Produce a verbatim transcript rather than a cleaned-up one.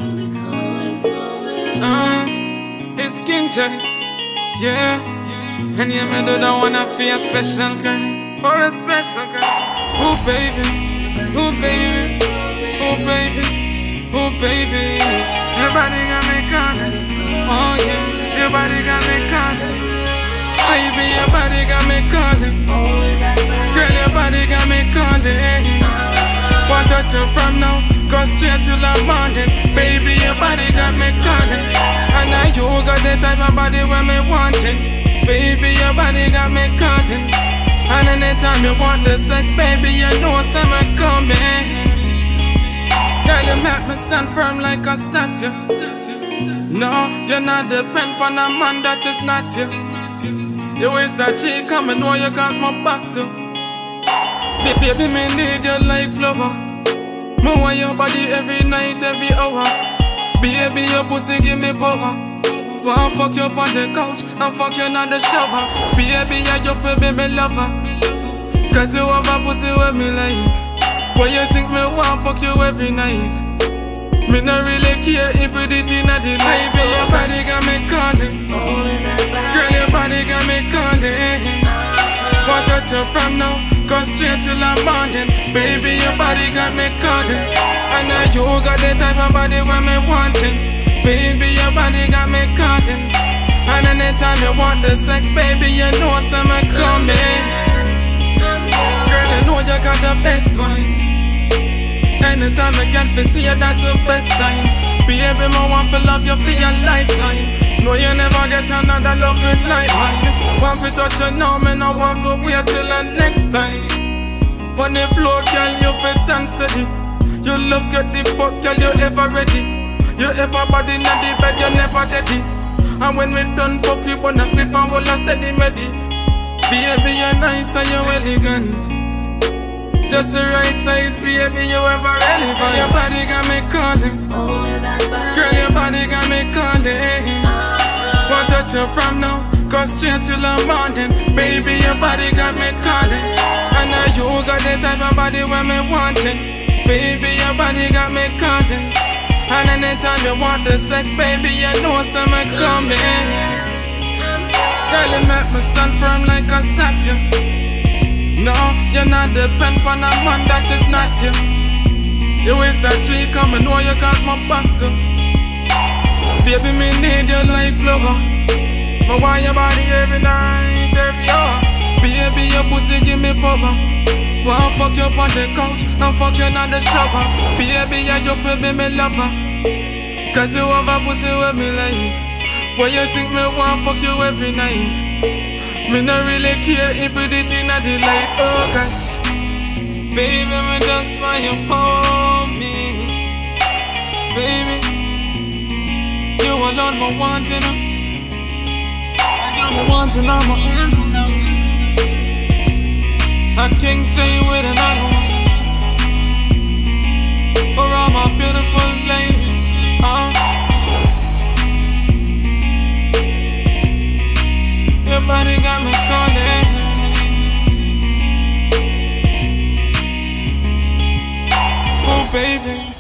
Uh, it's King J, yeah. And you may do the one I feel special girl, for a special girl. Oh baby, oh baby, oh baby, oh baby. Your body got me calling, oh yeah. Your body got me calling, baby. Your body got me calling, girl. Your body got me calling. Want to touch you from now, go straight till the morning. Baby, your body got me calling. And now you got the type of body where me wanting. Baby, your body got me calling. And anytime you want the sex, baby, you know I'm coming. Girl, you make me stand firm like a statue. No, you're not depend on a man that is not you. You is a G, come and know you got my back too. Baby, me need you like flower. Me want your body every night, every hour. Baby, your pussy give me power. Want fuck you on the couch and fuck you in the shower. Baby, yeah, you feel me lover. Cause you have a pussy with me like. Why you think me want fuck you every night? Me not really care if you did in a delay. Baby, your body got me calling. Girl, your body got me calling. Want to touch you from now, go straight till the morning. Baby, your body got me calling. And now you got the type of body where me wanting. Baby, your body got me calling. And anytime you want the sex, baby, you know I'm coming. Girl, you know you got the best wine. Anytime I get to see you, that's the best time. Baby, I want to love you for your lifetime. No, you never get another loving like mine. Want to touch you now, me no want to wait till the next time. On the floor, girl, you fit and steady. You love get the fuck, girl, you ever ready. You ever body in the bed, you never ready. And when we done fuck, we wanna sleep and hold a steady ready. Baby, you're nice and you're elegant. Just the right size, baby, you ever relevant. Your body got me calling. Girl, your body got me calling. Want to touch you from now, go straight till the morning. Baby, your body got me calling. And now you got the type of body where me wanting. Baby, your body got me calling. And anytime you want the sex, baby, you know I'm coming. Girl, you make me stand firm like a statue. No, you're not depend on a man that is not you. You is a G, come and know you got my back too. Baby, me need you like flower. I want your body every night, every hour. Baby, your pussy give me power. Want fuck you on the couch and fuck you in the shower. Baby, yeah, you feel me, me lover. Cause you have a pussy with me like. Why you think me want fuck you every night? Me not really care if you did in a delight. Oh gosh, baby, me just want you hold me. Baby, you alone my want, you know. You're my want and I'm my arms, you know. I can't tell you with another one. For all my beautiful ladies, uh. Your body got me calling. Oh baby.